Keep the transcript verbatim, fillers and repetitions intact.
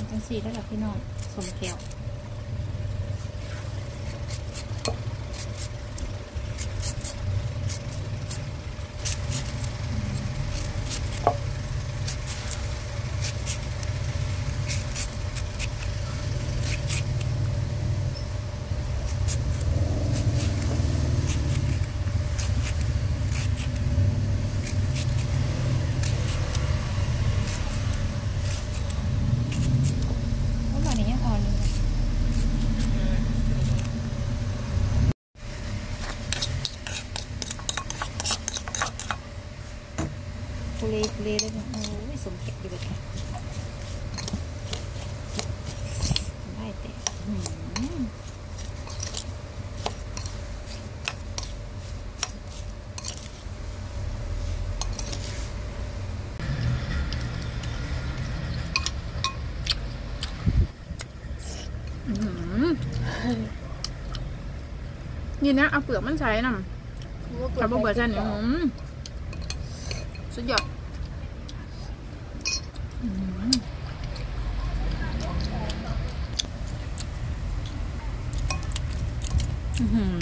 จังสีแล้วกับพี่น้องสมแก้วเละเละเลยโอ้ยสมเก็บดีเลยได้แต่นี่นะเอาเปลือกมันใช้น่ะถ้าเปลือกใช่เนี่ยสุดยอดอือหือ